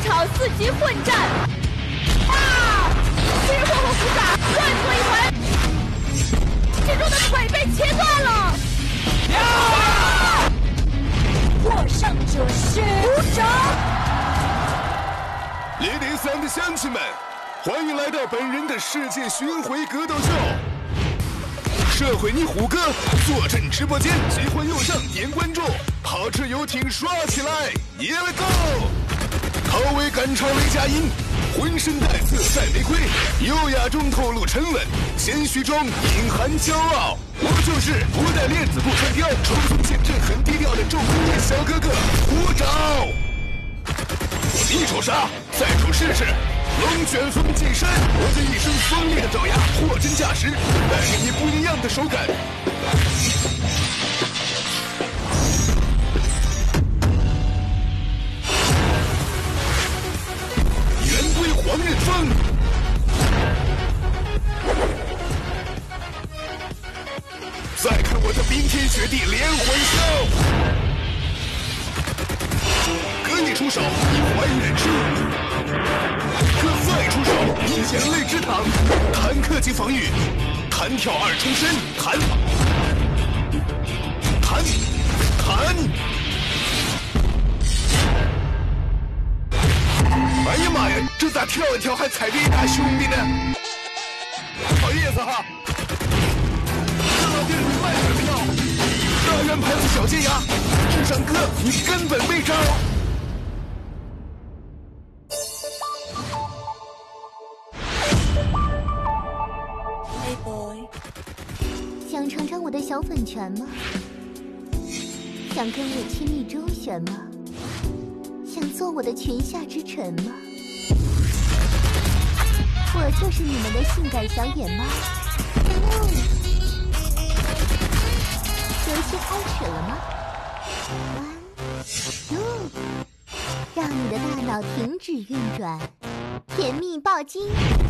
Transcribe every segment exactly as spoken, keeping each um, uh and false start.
场四级混战。啊！金火火鼓掌，乱作一团。其中的腿被切断了。啊！获胜者是鼓掌。 零零三的乡亲们，欢迎来到本人的世界巡回格斗秀。社会你虎哥坐镇直播间，喜欢右上点关注，跑车游艇刷起来，耶了 go！ 口尾赶超雷佳音，浑身带色赛玫瑰，优雅中透露沉稳，谦虚中隐含骄傲。我就是不带链子不穿貂，重庆县镇很低调的重工业小哥哥胡找。一瞅啥？再瞅试试。龙卷风近身，我这一身锋利的爪牙，货真价实，带给你不一样的手感。圆规黄刃风，再看我的冰天雪地连环秀。可以出手，以怀忍术。可再出手，以眼泪之淌。弹克级防御，弹跳二冲身，弹，弹，弹。哎呀妈呀，这咋跳一跳还踩着一大兄弟呢？不好意思哈。这老弟你卖什么药？大圆牌子小尖牙，智商哥你根本没招。 想尝尝我的小粉拳吗？想跟我亲密周旋吗？想做我的裙下之臣吗？我就是你们的性感小野猫。嗯，游戏开始了吗 ？One, two， 让你的大脑停止运转，甜蜜暴击，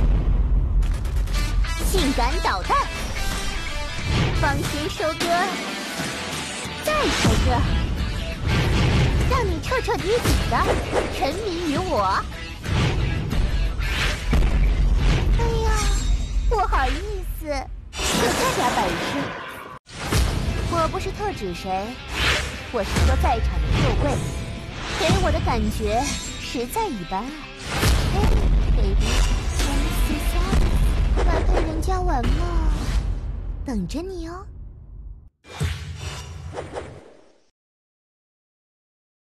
性感导弹。放心收割，再收割，让你彻彻底底的沉迷于我。哎呀，不好意思，就这点本事。我不是特指谁，我是说在场的各位，给我的感觉实在一般啊。哎 ，baby， one two three， 来陪人家玩嘛。等着你哦。